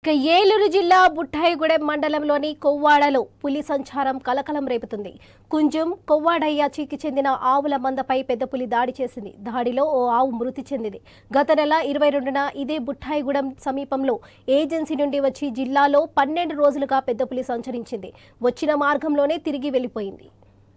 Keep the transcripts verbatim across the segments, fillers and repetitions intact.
ఏలూరు జిల్లా బుట్టాయిగూడెం మండలంలోని కొవ్వాడలో పులి సంచారం కలకలం రేపుతుంది. కుంజం కొవ్వాడయ్యకి చెందిన ఆవుల మందపై పెద్ద పులి దాడి చేసింది. దాడిలో ఓ ఆవు మృతి చెందింది. గత నెల ఇరవై రెండున ఇదే బుట్టాయిగూడెం సమీపంలో ఏజెన్సీ నుండి వచ్చి జిల్లాలో పన్నెండు రోజులుగా పెద్ద పులి సంచరించింది. వచ్చిన మార్గంలోనే తిరిగి వెళ్లిపోయింది.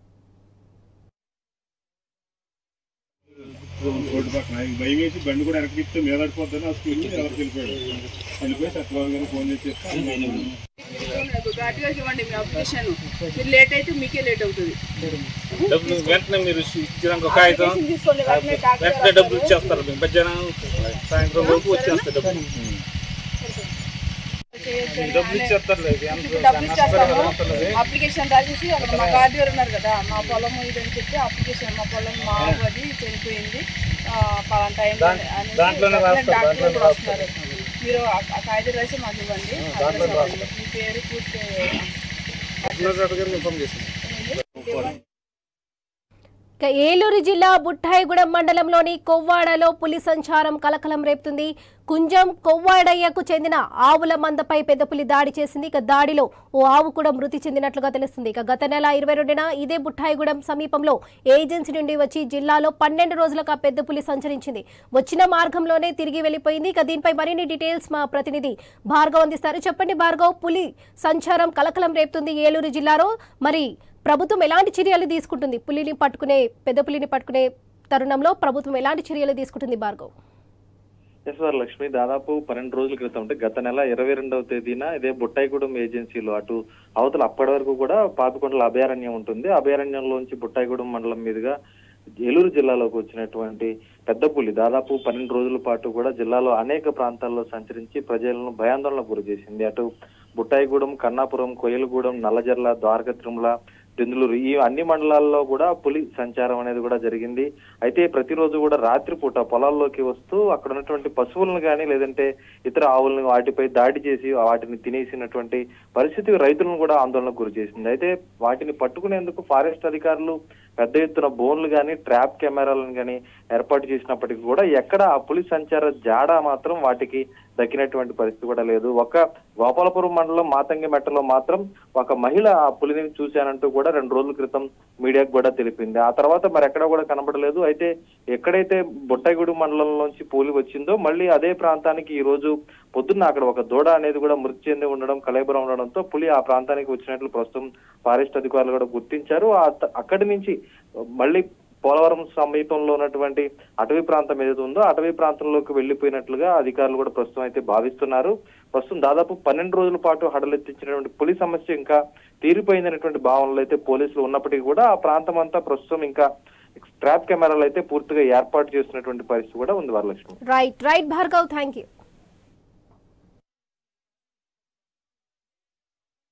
రోడ్డు పక్కన భయం వేసి బండి కూడా వెనక్కిస్తే మీద పడిపోద్దని ఆ స్కూల్ ఎవరికి వెళ్ళిపోయాడు వెళ్ళిపోయి సత్యబాబు ఫోన్ చేసేస్తే ఇవ్వండి మీ అప్లికేషన్. మీరు లేట్ అయితే మీకే లేట్ అవుతుంది. వెంటనే మీరు ఇచ్చినాక కాగితం వెంటనే డబ్బులు ఇచ్చేస్తారు. మధ్యాహ్నం సాయంత్రం వరకు వచ్చేస్తారు డబ్బులు డబ్బులు ఇచ్చేస్తారు. డబ్బులు ఇచ్చేస్తాము. అప్లికేషన్ రాసేసి అక్కడ మా గార్డియర్ ఉన్నారు కదా, మా పొలం ఇదని చెప్పి అప్లికేషన్ మా పొలం మా అది చనిపోయింది పలానా టైం డాక్టర్ కూడా వస్తున్నారు. మీరు ఆ కాగితం రాసి మాకు ఇవ్వండి. మీ పేరు పూర్తి ఇన్ఫార్మ్ చేస్తాను. ఏలూరు జిల్లా బుట్టాయిగూడెం మండలంలోని కొవ్వాడలో పులి సంచారం కలకలం రేపుతుంది. కుంజం కొవ్వాడయ్యకు చెందిన ఆవుల మందపై పెద్ద పులి దాడి చేసింది. ఇక దాడిలో ఓ ఆవు కూడా మృతి చెందినట్లుగా తెలుస్తుంది. ఇక గత నెల ఇరవై రెండున ఇదే బుట్టాయిగూడెం సమీపంలో ఏజెన్సీ నుండి వచ్చి జిల్లాలో పన్నెండు రోజులుగా పెద్ద పులి సంచరించింది. వచ్చిన మార్గంలోనే తిరిగి వెళ్లిపోయింది. ఇక దీనిపై మరిన్ని డీటెయిల్స్ మా ప్రతినిధి భార్గవ్ అందిస్తారు. చెప్పండి భార్గవ్, పులి సంచారం కలకలం రేపుతుంది ఏలూరు జిల్లాలో. మరి ప్రభుత్వం ఎలాంటి చర్యలు తీసుకుంటుంది? పులిని పట్టుకునే పెద్ద పులిని పట్టుకునే తరుణంలో ప్రభుత్వం ఎలాంటి చర్యలు తీసుకుంటుంది భార్గవ్? ఎస్ వారు లక్ష్మి, దాదాపు పన్నెండు రోజుల క్రితం అంటే గత నెల ఇరవై రెండవ తేదీన ఇదే బుట్టాయిగూడెం ఏజెన్సీలో అటు అవతల అప్పటి వరకు కూడా పాపికొండల అభయారణ్యం ఉంటుంది. అభయారణ్యంలోంచి బుట్టాయిగూడెం మండలం మీదుగా ఏలూరు జిల్లాలోకి వచ్చినటువంటి పెద్ద పులి దాదాపు పన్నెండు రోజుల పాటు కూడా జిల్లాలో అనేక ప్రాంతాల్లో సంచరించి ప్రజలను భయాందోళనకు గురి చేసింది. అటు బుట్టాయిగూడెం, కన్నాపురం, కొయ్యలగూడెం, నల్లజర్ల, ద్వారక తిరుమల, దెందులూరు ఈ అన్ని మండలాల్లో కూడా పులి సంచారం అనేది కూడా జరిగింది. అయితే ప్రతిరోజు కూడా రాత్రిపూట పొలాల్లోకి వస్తూ అక్కడ ఉన్నటువంటి పశువులను కానీ లేదంటే ఇతర ఆవులను వాటిపై దాడి చేసి వాటిని తినేసినటువంటి పరిస్థితి రైతులను కూడా ఆందోళనకు గురి చేసింది. అయితే వాటిని పట్టుకునేందుకు ఫారెస్ట్ అధికారులు పెద్ద ఎత్తున బోన్లు కానీ ట్రాప్ కెమెరాలను కానీ ఏర్పాటు చేసినప్పటికీ కూడా ఎక్కడ ఆ పులి సంచార జాడ మాత్రం వాటికి దక్కినటువంటి పరిస్థితి కూడా లేదు. ఒక గోపాలపురం మండలం మాతంగి మెట్టలో మాత్రం ఒక మహిళ ఆ పులిని చూశానంటూ కూడా రెండు రోజుల క్రితం మీడియాకు కూడా తెలిపింది. ఆ తర్వాత మరి ఎక్కడ కూడా కనబడలేదు. అయితే ఎక్కడైతే బుట్టాయిగూడెం మండలంలోంచి పులి వచ్చిందో మళ్ళీ అదే ప్రాంతానికి ఈ రోజు పొద్దున్న అక్కడ ఒక దూడ అనేది కూడా మృతి చెంది ఉండడం, కలైబరం ఉండడంతో పులి ఆ ప్రాంతానికి వచ్చినట్లు ప్రస్తుతం ఫారెస్ట్ అధికారులు కూడా గుర్తించారు. అక్కడి నుంచి మళ్ళీ పోలవరం సమీపంలో ఉన్నటువంటి అటవీ ప్రాంతం ఏదైతే ఉందో అటవీ ప్రాంతంలోకి వెళ్లిపోయినట్లుగా అధికారులు కూడా ప్రస్తుతం అయితే భావిస్తున్నారు. ప్రస్తుతం దాదాపు పన్నెండు రోజుల పాటు హడలెత్తించినటువంటి పులి సమస్య ఇంకా తీరిపోయిందనేటువంటి భావనలో అయితే పోలీసులు ఉన్నప్పటికీ కూడా ఆ ప్రాంతం అంతా ప్రస్తుతం ఇంకా ట్రాప్ కెమెరాలు అయితే పూర్తిగా ఏర్పాటు చేస్తున్నటువంటి పరిస్థితి కూడా ఉంది Varalakshmi. Right right Bhargav, thank you.